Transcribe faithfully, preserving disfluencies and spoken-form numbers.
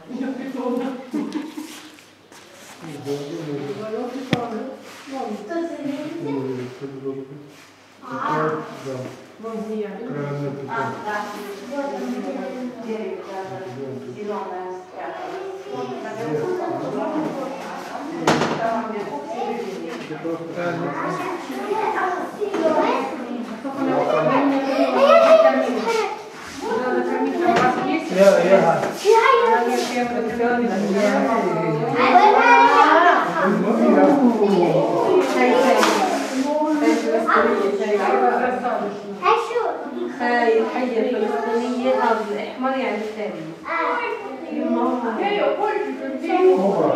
يا يا هاي الحية الفلسطينية، هذا الأحمر يعني الثاني.